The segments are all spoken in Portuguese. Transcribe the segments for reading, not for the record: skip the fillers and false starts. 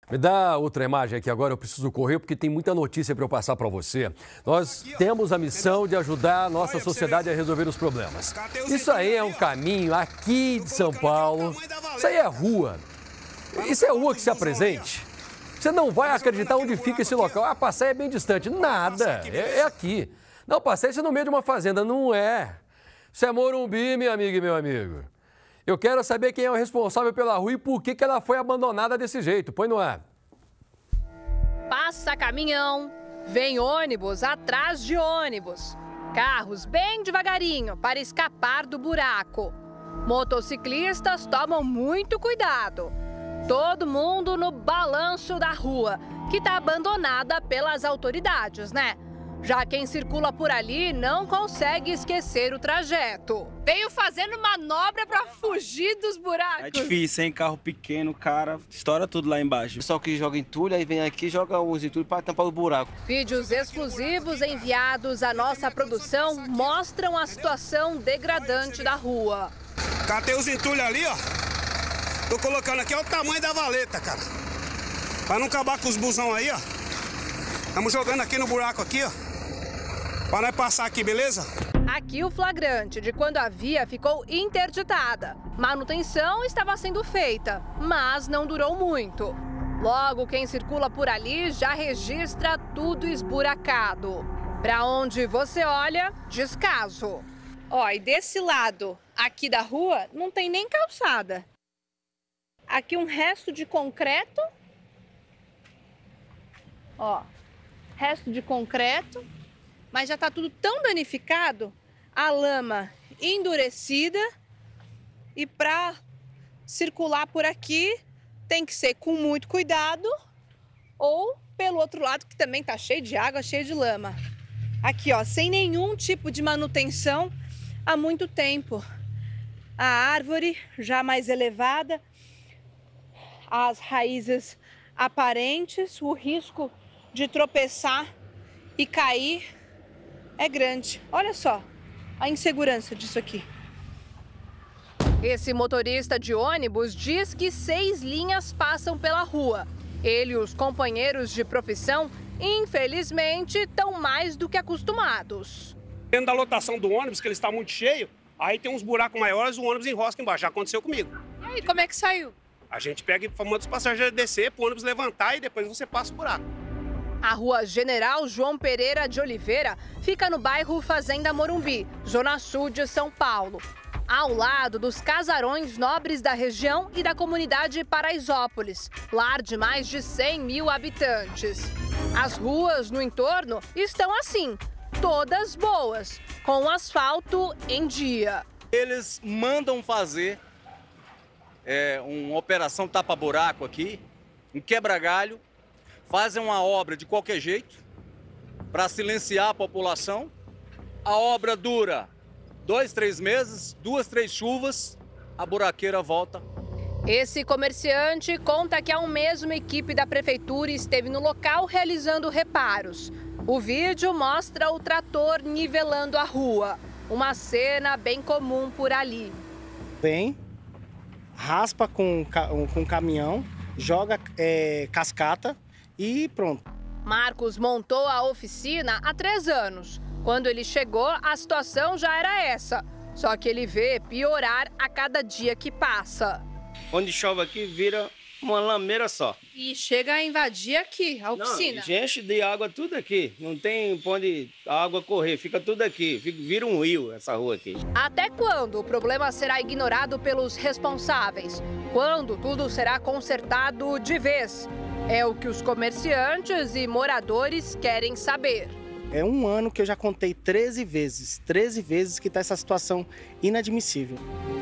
Me dá outra imagem aqui agora, eu preciso correr porque tem muita notícia para eu passar para você. Nós temos a missão de ajudar a nossa sociedade a resolver os problemas. Isso aí é um caminho aqui de São Paulo, isso aí é rua. Isso é rua que se apresente. Você não vai acreditar onde fica esse local. Ah, Passeia é bem distante. Nada, é aqui. Não, Passeia é no meio de uma fazenda, não é. Isso é Morumbi, minha amiga e meu amigo. Eu quero saber quem é o responsável pela rua e por que ela foi abandonada desse jeito. Põe no ar. Passa caminhão, vem ônibus atrás de ônibus. Carros bem devagarinho para escapar do buraco. Motociclistas tomam muito cuidado. Todo mundo no balanço da rua, que está abandonada pelas autoridades, né? Já quem circula por ali não consegue esquecer o trajeto. Veio fazendo manobra para fugir dos buracos. É difícil, hein? Carro pequeno, cara, estoura tudo lá embaixo. O pessoal que joga entulho, aí vem aqui e joga os entulhos para tampar o buraco. Vídeos exclusivos enviados à nossa produção mostram a situação degradante da rua. Catei os entulhos ali, ó. Tô colocando aqui, ó, o tamanho da valeta, cara. Para não acabar com os busão aí, ó. Estamos jogando aqui no buraco aqui, ó. Para nós passar aqui, beleza? Aqui o flagrante de quando a via ficou interditada. Manutenção estava sendo feita, mas não durou muito. Logo, quem circula por ali já registra tudo esburacado. Para onde você olha, descaso. Ó, e desse lado aqui da rua não tem nem calçada. Aqui um resto de concreto. Ó, resto de concreto. Mas já está tudo tão danificado, a lama endurecida, e para circular por aqui tem que ser com muito cuidado, ou pelo outro lado que também está cheio de água, cheio de lama. Aqui, ó, sem nenhum tipo de manutenção há muito tempo. A árvore já mais elevada, as raízes aparentes, o risco de tropeçar e cair é grande. Olha só a insegurança disso aqui. Esse motorista de ônibus diz que 6 linhas passam pela rua. Ele e os companheiros de profissão, infelizmente, estão mais do que acostumados. Dentro da lotação do ônibus, que ele está muito cheio, aí tem uns buracos maiores, o ônibus enrosca embaixo. Já aconteceu comigo. E aí, como é que saiu? A gente pega e manda os passageiros descer, para o ônibus levantar e depois você passa o buraco. A rua General João Pereira de Oliveira fica no bairro Fazenda Morumbi, zona sul de São Paulo, ao lado dos casarões nobres da região e da comunidade Paraisópolis, lar de mais de 100 mil habitantes. As ruas no entorno estão assim, todas boas, com o asfalto em dia. Eles mandam fazer uma operação tapa-buraco aqui, um quebra-galho, fazem uma obra de qualquer jeito para silenciar a população. A obra dura 2, 3 meses, 2, 3 chuvas, a buraqueira volta. Esse comerciante conta que há um mês uma equipe da prefeitura esteve no local realizando reparos. O vídeo mostra o trator nivelando a rua, uma cena bem comum por ali. Vem, raspa com caminhão, joga cascata e pronto. Marcos montou a oficina há 3 anos. Quando ele chegou, a situação já era essa. Só que ele vê piorar a cada dia que passa. Onde chove aqui, vira uma lameira só. E chega a invadir aqui, a oficina. Não, enche de água tudo aqui. Não tem pra onde a água correr, fica tudo aqui. Vira um rio essa rua aqui. Até quando o problema será ignorado pelos responsáveis? Quando tudo será consertado de vez? É o que os comerciantes e moradores querem saber. É um ano que eu já contei 13 vezes que está essa situação inadmissível.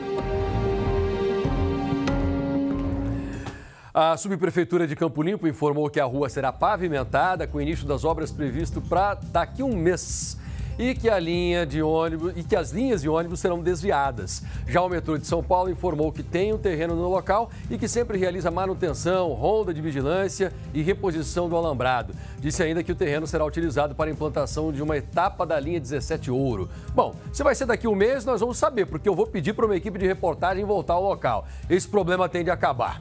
A subprefeitura de Campo Limpo informou que a rua será pavimentada com o início das obras previsto para daqui a um mês. E que as linhas de ônibus serão desviadas. Já o metrô de São Paulo informou que tem um terreno no local e que sempre realiza manutenção, ronda de vigilância e reposição do alambrado. Disse ainda que o terreno será utilizado para a implantação de uma etapa da linha 17 Ouro. Bom, se vai ser daqui a um mês, nós vamos saber, porque eu vou pedir para uma equipe de reportagem voltar ao local. Esse problema tende a acabar.